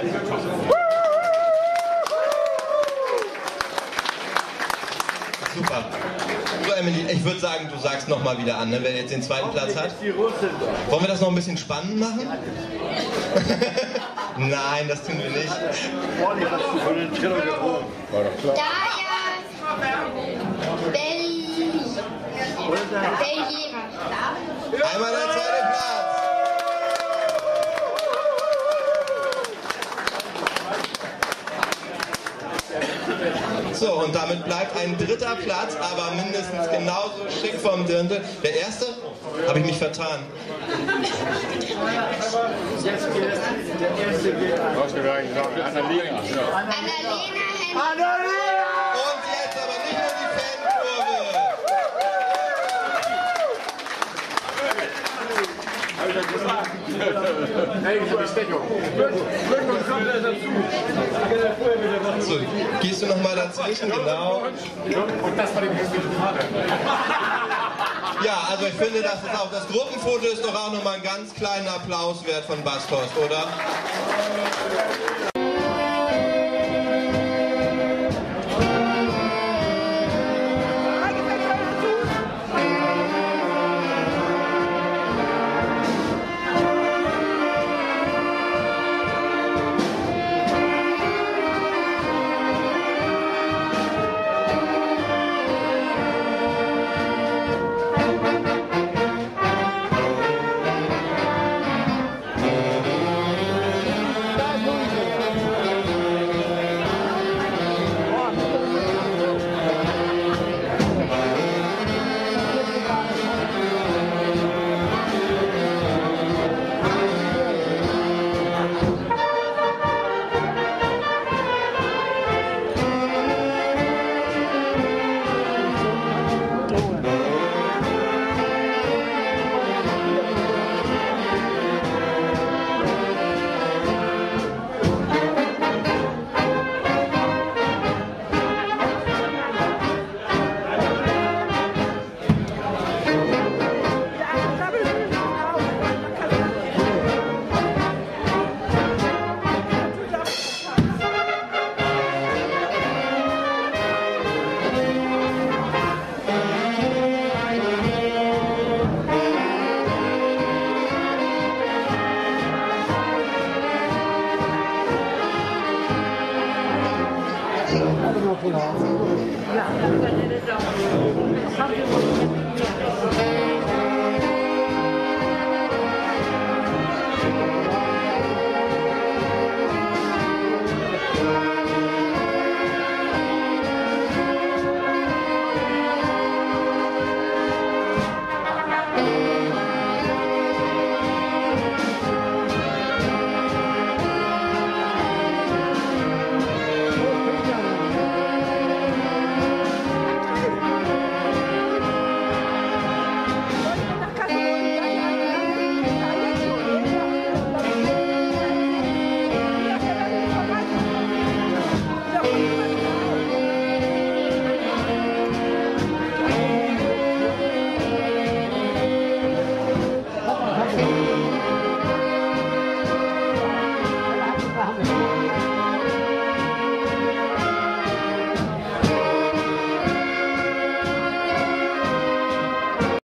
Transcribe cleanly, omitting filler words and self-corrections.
Super. So, Emily, ich würde sagen, du sagst nochmal wieder an, ne, wer jetzt den zweiten Platz hat. Wollen wir das noch ein bisschen spannend machen? Nein, das tun wir nicht. Einmal der zweite Platz. So, und damit bleibt ein dritter Platz, aber mindestens genauso schick vom Dirndl. Der erste? Habe ich mich vertan. Annalena. Und jetzt aber nicht nur die Fankurve. So, gehst du nochmal dazwischen, genau. Und das war die Fahrer. Ja, also ich finde, das ist auch das Gruppenfoto ist doch auch nochmal einen ganz kleinen Applaus wert von Bastos, oder? Ja.